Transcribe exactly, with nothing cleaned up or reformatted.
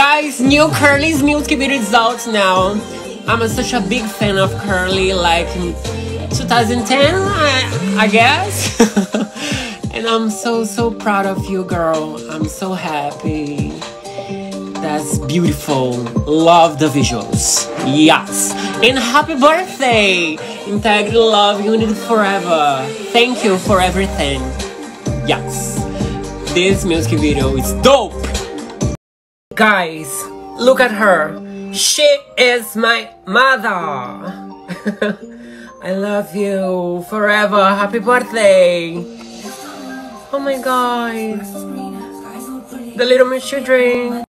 Guys, new Kerli's music video is out now. I'm a, such a big fan of Kerli, like in twenty ten, I, I guess. And I'm so, so proud of you, girl. I'm so happy. That's beautiful. Love the visuals. Yes. And happy birthday! Integrity, love, unity forever. Thank you for everything. Yes. This music video is dope. Guys, look at her. She is my mother. I love you forever. Happy birthday. Oh my God. The little children.